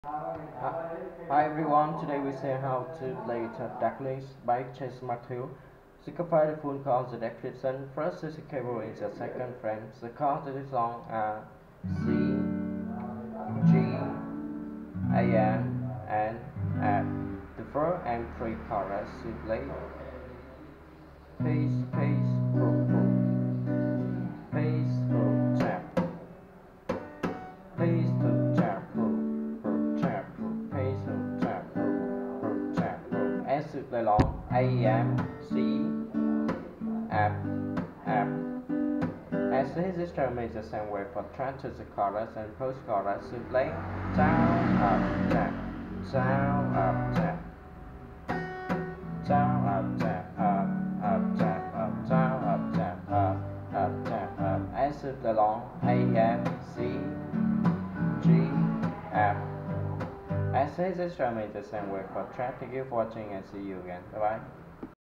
Hi everyone, today we see how to play Darlin by Chase Matthew. You can find the full chords in the description. First is the Capo in the second frame. The chords of the song are C, G, A, M, and F. The first and three chords you play pace, pace, group, pace, group, tap, pace to tap, group, tap, group, pace to tap, group, tap, group. S play long A, M, C, F, F. As this instrument is the same way for transit chorus and post chorus, you play down, up, tap, down, up, tap, down, up, tap, up, tap, up, down, up, tap, up, tap, up. As you play long A, M, C, G, F. As this instrument is the same way for track. Thank you for watching and see you again. Bye bye.